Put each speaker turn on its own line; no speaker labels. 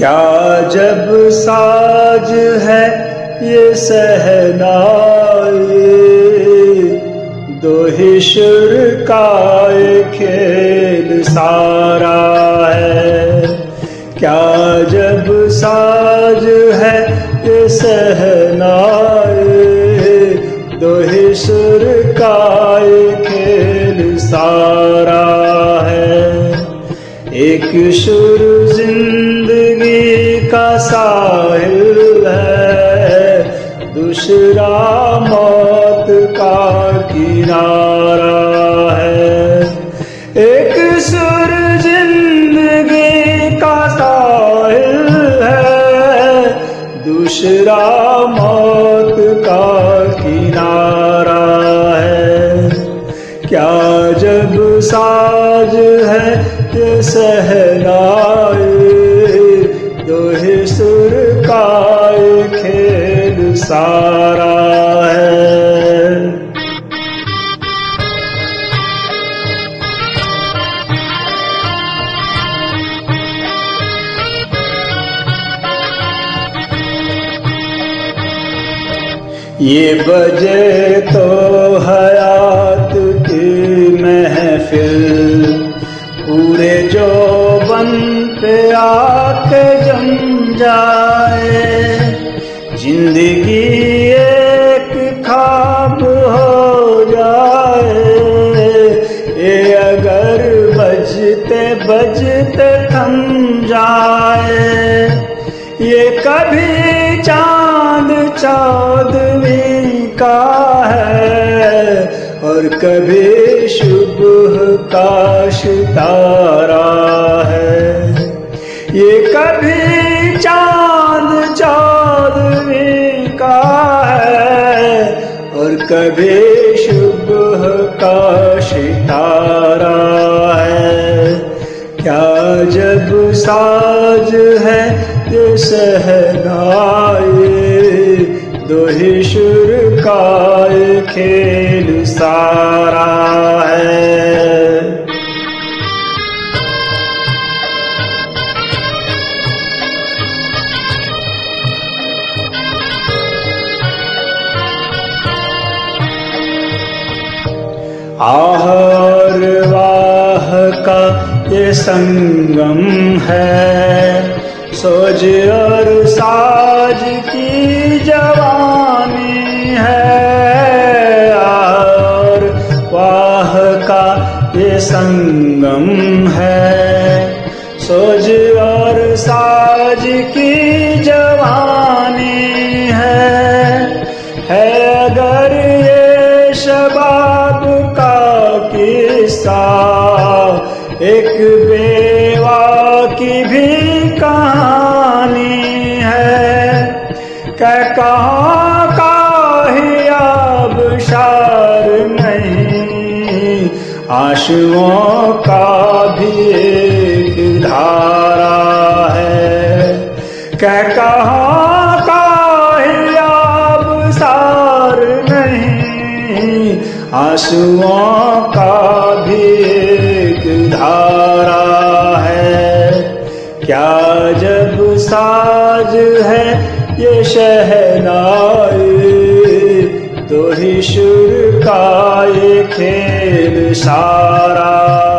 क्या जब साज है ये सहनाई, दो ही सुर का ये खेल सारा है। क्या जब साज है ये सहनाई, दो ही सुर का ये खेल सारा है। एक सुर जिंदगी का साहिल है, दूसरा मौत का किनारा है। एक सुर जिंदगी का साहिल है, दूसरा मौत का किनारा है। क्या जब साज है ये सहनाई, दो ही सुर का ये खेल सारा है। ये बजे तो हयात की महफिल, पूरे जोबन पे आके जम जाए। जिंदगी एक ख्वाब हो जाए, ये अगर बजते बजते थम जाए। ये कभी चांद चौदवी का है, और कभी सुबह का सितारा है। ये कभी चांद चौदवी का है, और कभी सुबह का सितारा है। क्या जब साज है ये सहनाई, दो ही सुर का ये खेल सारा है। आह और वाह का ये संगम है, सोज और साज की जवानी है। और वाह का ये संगम है, सोज और साज की जवानी है। अगर ये शबाब का किस्सा, एक बेवा की भी कहानी है। कहाँ का ही आबशार नहीं, आंसुओं का भी एक धारा है। कहाँ का ही आबशार नहीं, आंसुओं का भी एक धारा है। क्या जब साज है ये शहनाई, दो ही सुर का ये खेल सारा